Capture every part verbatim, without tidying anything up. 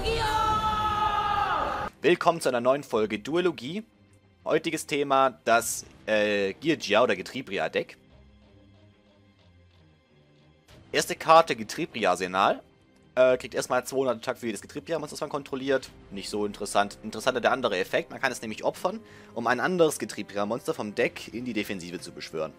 Willkommen zu einer neuen Folge Duologie. Heutiges Thema das äh, Geargia oder Getriebria Deck. Erste Karte Getriebria Arsenal. Äh, kriegt erstmal zweihundert Attack für jedes Getriebria-Monster, das man kontrolliert. Nicht so interessant. Interessanter der andere Effekt. Man kann es nämlich opfern, um ein anderes Getriebria-Monster vom Deck in die Defensive zu beschwören.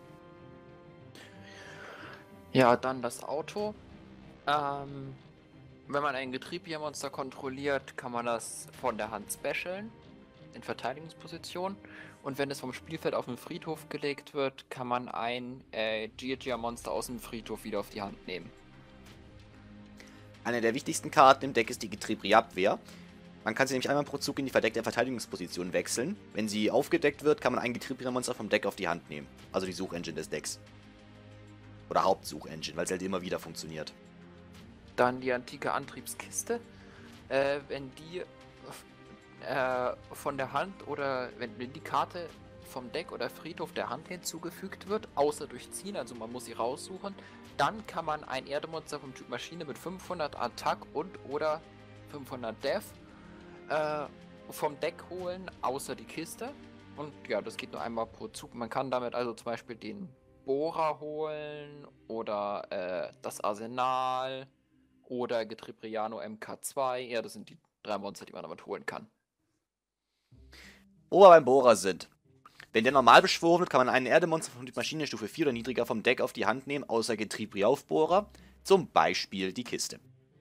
Ja, dann das Auto. Ähm, wenn man ein Getriebia-Monster kontrolliert, kann man das von der Hand specialen in Verteidigungsposition. Und wenn es vom Spielfeld auf den Friedhof gelegt wird, kann man ein äh, Geargia-Monster aus dem Friedhof wieder auf die Hand nehmen. Eine der wichtigsten Karten im Deck ist die Getriebria-Abwehr. Man kann sie nämlich einmal pro Zug in die verdeckte Verteidigungsposition wechseln. Wenn sie aufgedeckt wird, kann man ein Getriebria-Monster vom Deck auf die Hand nehmen. Also die Suchengine des Decks. Oder Hauptsuchengine, weil es halt immer wieder funktioniert. Dann die antike Antriebskiste. Äh, wenn die äh, von der Hand oder wenn, wenn die Karte vom Deck oder Friedhof der Hand hinzugefügt wird, außer durch Ziehen, also man muss sie raussuchen, dann kann man ein Erdemonster vom Typ Maschine mit fünfhundert Attack und oder fünfhundert Def äh, vom Deck holen, außer die Kiste. Und ja, das geht nur einmal pro Zug. Man kann damit also zum Beispiel den Bohrer holen oder äh, das Arsenal oder Getribriano M K zwei. Ja, das sind die drei Monster, die man damit holen kann. Wo wir beim Bohrer sind. Wenn der normal beschworen wird, kann man einen Erdemonster von Typ Maschine Stufe vier oder niedriger vom Deck auf die Hand nehmen, außer Getriebria-Aufbohrer. Zum Beispiel die Kiste.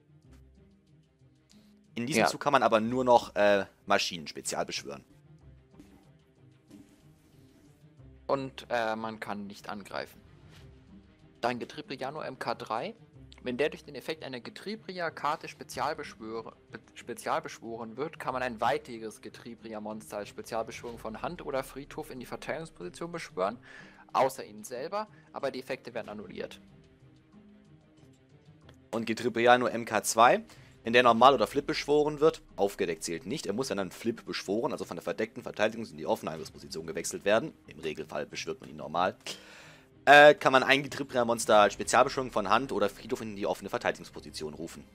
In diesem Ja. Zug kann man aber nur noch äh, Maschinen spezial beschwören. Und äh, man kann nicht angreifen. Dann Getribriano M K drei. Wenn der durch den Effekt einer Getriebria-Karte spezialbeschwöre, be spezialbeschworen wird, kann man ein weiteres Getriebria-Monster als Spezialbeschwörung von Hand oder Friedhof in die Verteidigungsposition beschwören, außer ihn selber, aber die Effekte werden annulliert. Und Getribriano M K zwei, wenn der normal oder Flip beschworen wird, aufgedeckt zählt nicht, er muss dann Flip beschworen, also von der verdeckten Verteidigungs- in die offene Angriffsposition gewechselt werden. Im Regelfall beschwört man ihn normal. Äh, kann man ein Getriebria-Monster als Spezialbeschwörung von Hand oder Friedhof in die offene Verteidigungsposition rufen.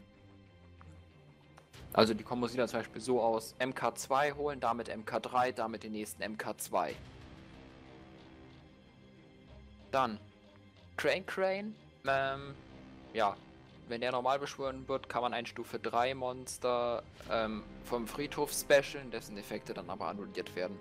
Also die Kombo sieht dann zum Beispiel so aus: M K zwei holen, damit M K drei, damit den nächsten M K zwei. Dann Crane Crane. Ähm, ja, wenn der normal beschworen wird, kann man ein Stufe drei Monster ähm, vom Friedhof specialen, dessen Effekte dann aber annulliert werden.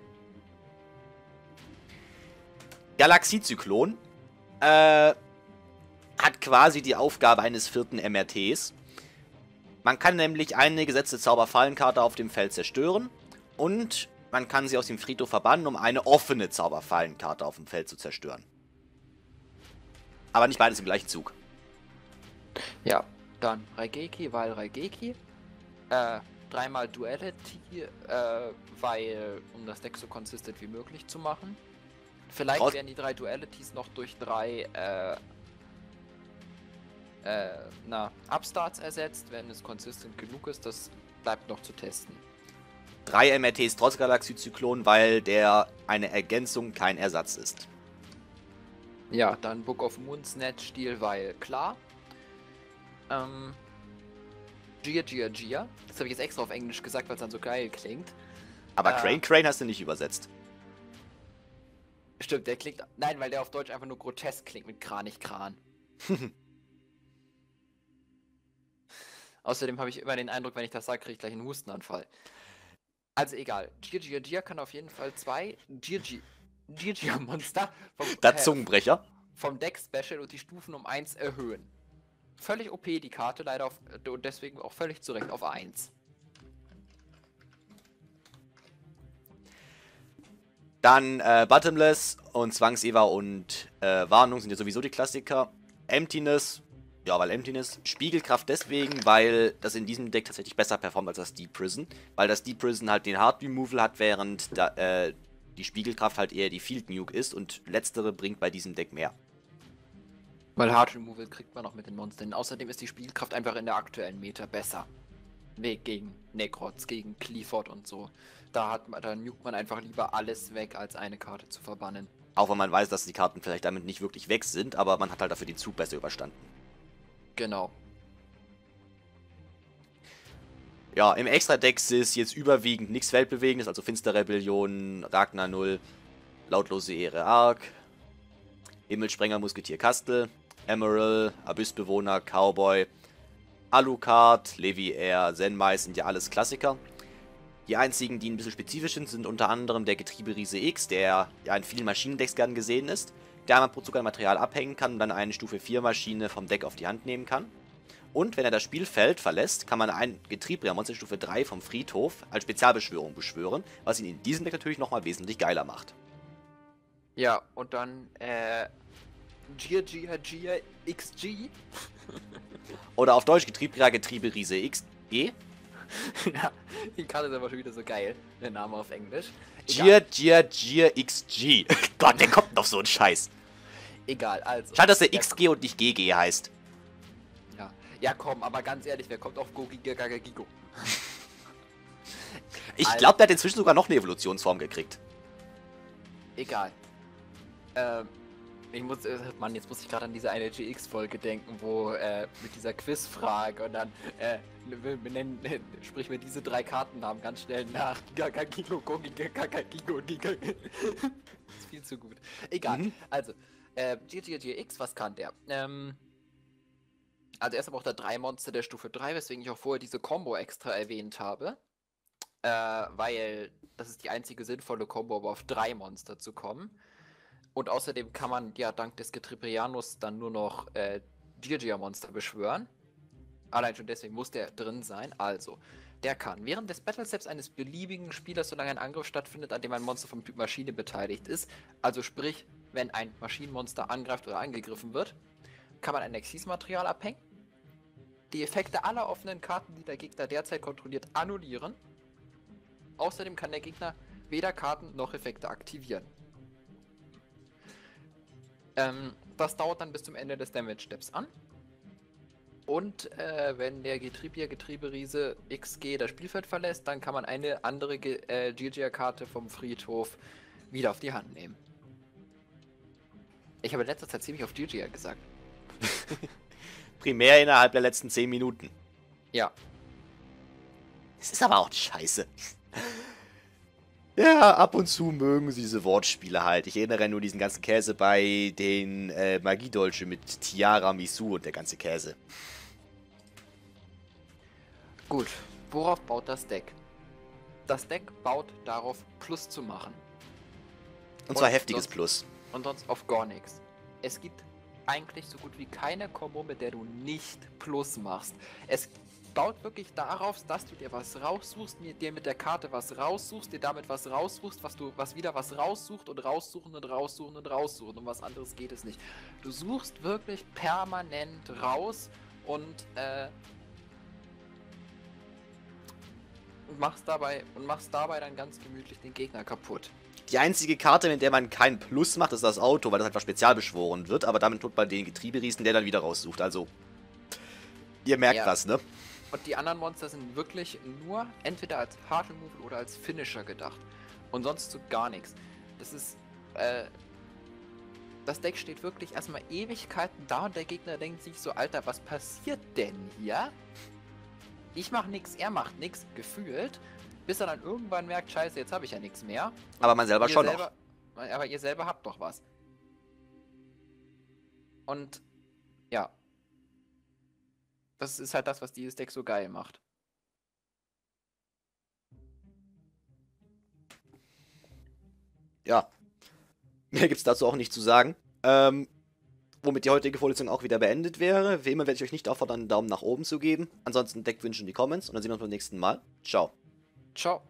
Galaxiezyklon äh, hat quasi die Aufgabe eines vierten M R Ts. Man kann nämlich eine gesetzte Zauberfallenkarte auf dem Feld zerstören und man kann sie aus dem Friedhof verbannen, um eine offene Zauberfallenkarte auf dem Feld zu zerstören. Aber nicht beides im gleichen Zug. Ja, dann Raigeki, weil Raigeki. Äh, dreimal Duality, äh, weil, um das Deck so konsistent wie möglich zu machen. Vielleicht Raus- werden die drei Dualities noch durch drei, äh, äh, na, Upstarts ersetzt, wenn es konsistent genug ist. Das bleibt noch zu testen. Drei M R Ts trotz Galaxiezyklon, weil der eine Ergänzung kein Ersatz ist. Ja, dann Book of Moons Net-Stil, weil klar. Ähm, Gia Gia Gia. Das habe ich jetzt extra auf Englisch gesagt, weil es dann so geil klingt. Aber Äh. Crane Crane hast du nicht übersetzt. Stimmt, der klingt. Nein, weil der auf Deutsch einfach nur grotesk klingt mit Kranich Kran. Außerdem habe ich immer den Eindruck, wenn ich das sage, kriege ich gleich einen Hustenanfall. Also egal. Gia Gia Gia kann auf jeden Fall zwei Gia Monster vom, Der äh, Zungenbrecher. vom Deck Special und die Stufen um eins erhöhen. Völlig O P die Karte, leider auf, und deswegen auch völlig zu Recht auf eins. Dann äh, Bottomless und Zwangsewa und äh, Warnung sind ja sowieso die Klassiker. Emptiness, ja, weil Emptiness. Spiegelkraft deswegen, weil das in diesem Deck tatsächlich besser performt als das Deep Prison. Weil das Deep Prison halt den Hard Removal hat, während da, äh, die Spiegelkraft halt eher die Field Nuke ist und letztere bringt bei diesem Deck mehr. Weil Hard Removal kriegt man noch mit den Monstern. Außerdem ist die Spielkraft einfach in der aktuellen Meta besser. Weg gegen Necrots, gegen Clifford und so. Da hat man, da nukt man einfach lieber alles weg, als eine Karte zu verbannen. Auch wenn man weiß, dass die Karten vielleicht damit nicht wirklich weg sind, aber man hat halt dafür den Zug besser überstanden. Genau. Ja, im Extra-Deck ist jetzt überwiegend nichts Weltbewegendes, also Finsterrebellion, Ragnar null, Lautlose Ehre Ark, Himmelsprenger Musketier Kastel, Emerald, Abyssbewohner, Cowboy, Alucard, Levi Air, Zenmais sind ja alles Klassiker. Die einzigen, die ein bisschen spezifisch sind, sind unter anderem der Getrieberiese X, der ja in vielen Maschinendecks gern gesehen ist, der man pro Zug ein Material abhängen kann und dann eine Stufe vier Maschine vom Deck auf die Hand nehmen kann. Und wenn er das Spielfeld verlässt, kann man ein Getriebreher-Monster Stufe drei vom Friedhof als Spezialbeschwörung beschwören, was ihn in diesem Deck natürlich nochmal wesentlich geiler macht. Ja, und dann, äh, Gia Gia Gia X G. Oder auf Deutsch Getriebreher Getrieberiese X E. Ja, die Karte ist aber schon wieder so geil, der Name auf Englisch. Gia Gia Gia X G. Gott, der kommt noch so ein Scheiß. Egal, also. Schade, dass der X G und nicht G G heißt. Ja, ja komm, aber ganz ehrlich, wer kommt auf Go Giga Gaga Gigo? Ich Also- glaube, der hat inzwischen sogar noch eine Evolutionsform gekriegt. Egal. Ähm, ich muss, äh, Mann, jetzt muss ich gerade an diese eine G X-Folge denken, wo, äh, mit dieser Quizfrage und dann, äh, wir benennen, äh, sprich mir diese drei Kartennamen ganz schnell nach. Gaga Gigo, Go Giga Gaga Gigo, Giga. Das ist viel zu gut. Egal. Mhm. Also, äh, G G G X, was kann der? Ähm, also erst braucht er drei Monster der Stufe drei, weswegen ich auch vorher diese Combo extra erwähnt habe. Äh, weil das ist die einzige sinnvolle Combo, um auf drei Monster zu kommen. Und außerdem kann man ja dank des Getribrianus dann nur noch äh, Dirgia-Monster beschwören. Allein schon deswegen muss der drin sein. Also, der kann während des Battle-Steps eines beliebigen Spielers, solange ein Angriff stattfindet, an dem ein Monster vom Typ Maschine beteiligt ist, also sprich, wenn ein Maschinenmonster angreift oder angegriffen wird, kann man ein Exis-Material abhängen, die Effekte aller offenen Karten, die der Gegner derzeit kontrolliert, annullieren. Außerdem kann der Gegner weder Karten noch Effekte aktivieren. Ähm, das dauert dann bis zum Ende des Damage Steps an. Und äh, wenn der Getriebier Getrieberiese X G das Spielfeld verlässt, dann kann man eine andere äh, G G-Karte vom Friedhof wieder auf die Hand nehmen. Ich habe in letzter Zeit ziemlich auf G G gesagt. Primär innerhalb der letzten zehn Minuten. Ja. Es ist aber auch scheiße. Ja, ab und zu mögen sie diese Wortspiele halt. Ich erinnere nur diesen ganzen Käse bei den äh, Magiedolche mit Tiara, Misu und der ganze Käse. Gut, worauf baut das Deck? Das Deck baut darauf, Plus zu machen. Und zwar Und heftiges sonst- Plus. Und sonst auf gar nichts. Es gibt eigentlich so gut wie keine Combo, mit der du nicht Plus machst. Es baut wirklich darauf, dass du dir was raussuchst, mir- dir mit der Karte was raussuchst, dir damit was raussuchst, was du was wieder was raussucht und raussuchen und raussuchen und raussuchen. Um was anderes geht es nicht. Du suchst wirklich permanent raus und äh, und machst dabei und machst dabei dann ganz gemütlich den Gegner kaputt. Die einzige Karte, mit der man keinen Plus macht, ist das Auto, weil das einfach spezial beschworen wird. Aber damit tut man den Getrieberiesen, der dann wieder raussucht. Also, ihr merkt Ja. was, ne? Und die anderen Monster sind wirklich nur entweder als Hard Removal oder als Finisher gedacht. Und sonst so gar nichts. Das ist, äh, das Deck steht wirklich erstmal Ewigkeiten da und der Gegner denkt sich so, Alter, was passiert denn hier? Ich mach nix, er macht nix, gefühlt. Bis er dann irgendwann merkt, scheiße, jetzt habe ich ja nichts mehr. Aber man selber Ihr schon selber, aber ihr selber habt doch was. Und ja. Das ist halt das, was dieses Deck so geil macht. noch. Ja. Mehr gibt's dazu auch nicht zu sagen. Ähm, womit die heutige Vorlesung auch wieder beendet wäre. Wie immer werde ich euch nicht auffordern, einen Daumen nach oben zu geben. Ansonsten Deckwünsche in die Comments und dann sehen wir uns beim nächsten Mal. Ciao. Ciao.